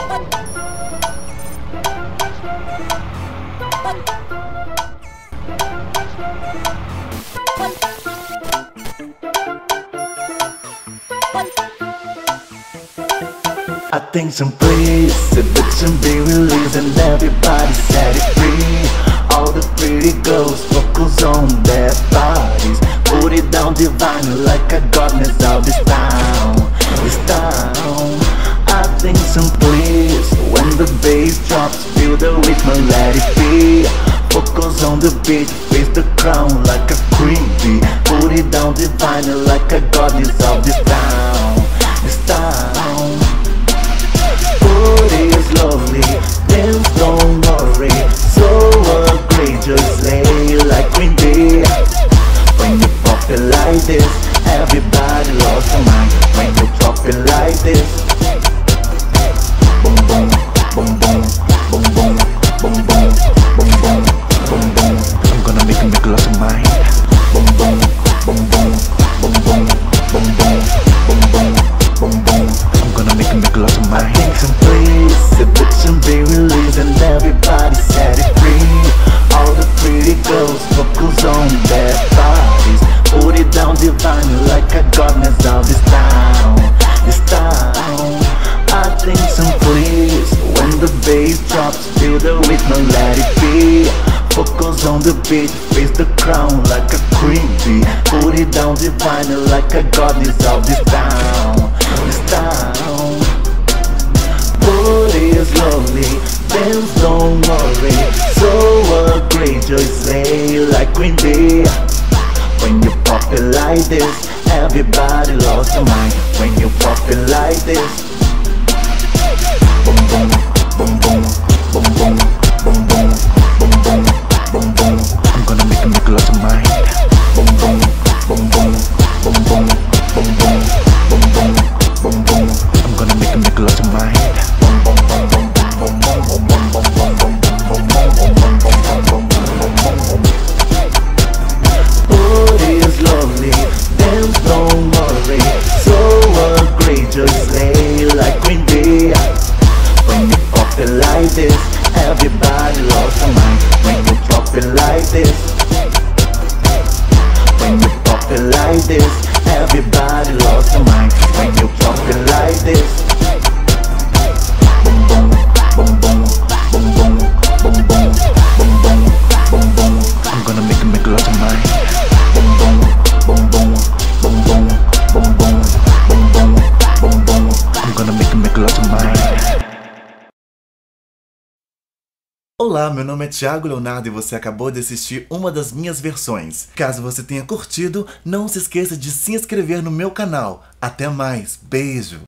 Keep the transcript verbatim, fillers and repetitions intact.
Attention please, seduction be released and everybody set it free. All the pretty girls focus on their bodies, put it down divine like a goddess of this town, this town. Attention please, when the bass drops, feel the rhythm and let it be. Focus on the beat, face the crown like a queen bee, put it down divine like a goddess of this town, this town. Booty is lovely, dance don't worry, so outrageous, slay like Queen Bee. When you pop it like this, everybody lost their mind. When you pop it like this, boom boom, boom boom, boom boom, boom boom, boom boom, boom boom. I'm gonna make you make a lot of mind. Boom boom, boom boom, boom boom, boom boom, boom boom, boom boom. I'm gonna make you make a lot of mind. Attention please, seduction be released and everybody set it free. All the pretty girls focus on their bodies, put it down divine like a goddess of this town, this town. Attention please, when the bass drops, feel the rhythm and let it be. Focus on the beat, face the crown like a queen bee, put it down divine like a goddess of this town, this town. Booty is lovely, dance don't worry, so outrageous, slay like Queen Bee. When you pop it like this, everybody lost their mind. When you pop it like this, boom boom, boom boom, boom boom, boom boom, boom boom, boom boom. I'm gonna make you make a lot of mind. Boom boom, boom boom, boom boom, boom boom, boom boom, boom boom. I'm gonna make you make a lot of mind. Booty is lovely, dance don't worry, so outrageous, slay like Queen Bee. When you pop it like this, everybody lost their mind. When you pop it like this, when you pop it like this, everybody lost their mind. When you pop it like this, boom boom, boom boom, boom boom, boom boom, boom boom, boom boom. I'm gonna make you make a lot of mind. Boom boom, boom boom, boom boom, boom boom, boom boom, boom boom. I'm gonna make you make a lot of mind. Olá, meu nome é Thiago Leonardo e você acabou de assistir uma das minhas versões. Caso você tenha curtido, não se esqueça de se inscrever no meu canal. Até mais, beijo!